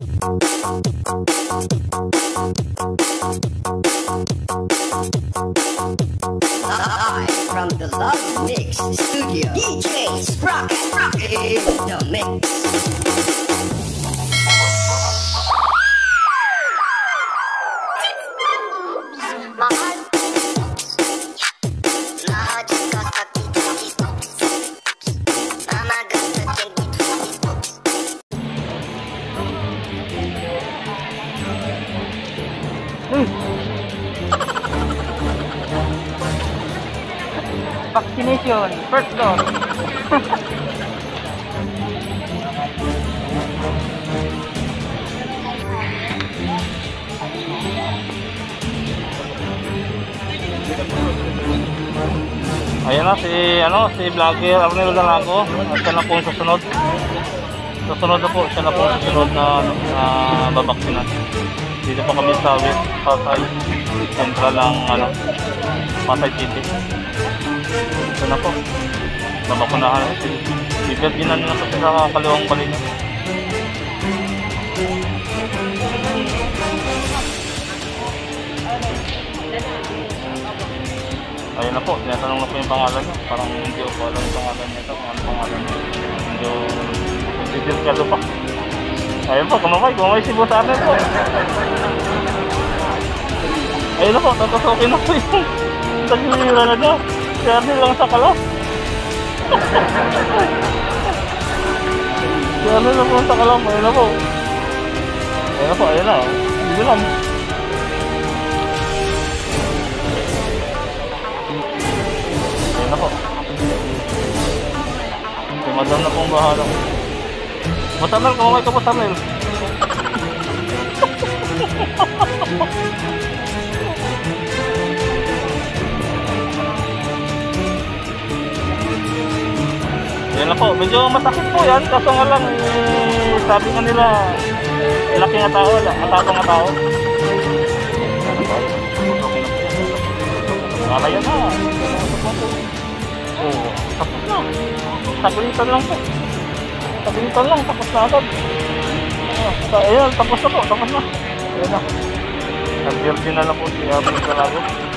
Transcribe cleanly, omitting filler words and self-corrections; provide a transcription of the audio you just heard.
Live from the Love Mix Studio, DJ Sprocket in the mix. Vaccination, first dose. Ayan na si vlogger Arnel Dalago. Siya na po yung susunod. Susunod na po, siya na po yung susunod na babaksinan. Dito po kami sa West Pasay Central ang Pasay City. Ito na po. Babakunahan na si Virginan na po sa kaliwang bali niya. Ayun na po, tinatanong na po yung pangalan niya. Parang hindi ko alam yung pangalan niya ito. Kung ano pangalan niya. Hindi delikado pa. Ayun po, kumamay si Boss Arnel po. Ayun na po, tatusokin na po yung tagilira na niya. Si Arnel lang sa kalas. Si Arnel lang po sa kalam. Ayun na po. Ayun na. Hindi lang. Na po. Si Madam na pong bahala. Boss Arnel, kumamay ka Boss Arnel. Yan na po, medyo masakit po yan. Kaso nga lang, sabi nga nila, laki nga tao, atapang nga tao. Kaya na. Oh, tapos na. Saglitan lang po. Tapos na agad. Ayan, tapos na. Ayan na. Nag-virgin na lang po si Arnel Dalago.